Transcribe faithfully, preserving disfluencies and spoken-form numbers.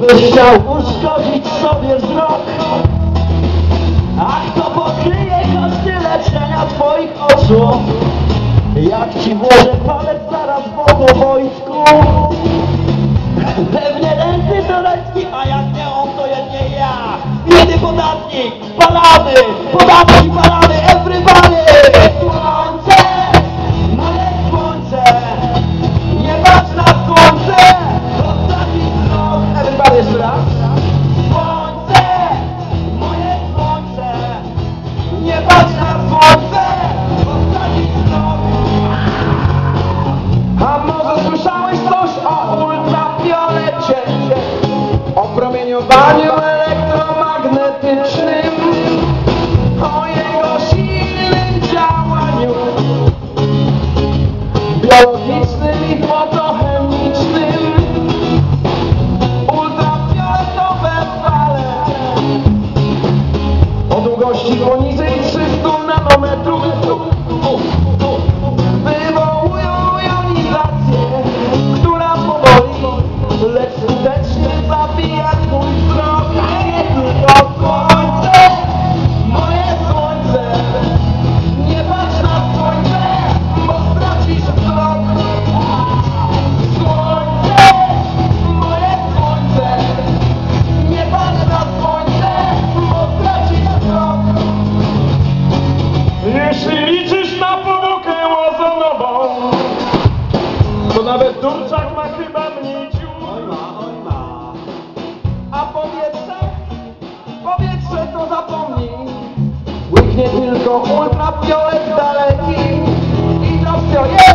Ktoś chciał uszkodzić sobie wzrok, a kto pokryje koszty leczenia twoich oczu? Jak ci włożę palec zaraz w oko, Wojtku? Pewnie ręce Torecki, a jak nie on, to jednie ja. Biedny podatnik, palamy, podatki palamy, everybody! Słońce, moje słońce, nie patrz na słońce, ostatni wzrok, everybody jeszcze raz. Słońce, moje słońce, nie patrz na słońce, ostatni wzrok. A może słyszałeś coś o ultrafiolecie, o promieniowaniu elektromagnetycznym, o jego silnym działaniu biologicznym i fotochemicznym? Ultrafioletowe fale o długości poniżej trzystu nanometrów wywołują jonizację, która powoli, lecz skutecznie zabija twój wzrok. Nie tylko słońce, moje słońce, nie patrz na słońce, bo stracisz wzrok. Słońce, moje słońce, nie patrz na słońce, bo stracisz wzrok. Jeśli liczysz na powłokę ozonową, to nawet Durczak ma chyba mniej dziur. Oj ma, oj ma. A powietrze? Powietrze to zapomnij. Łyknie tylko ultrafiolet daleki i to wsio jest.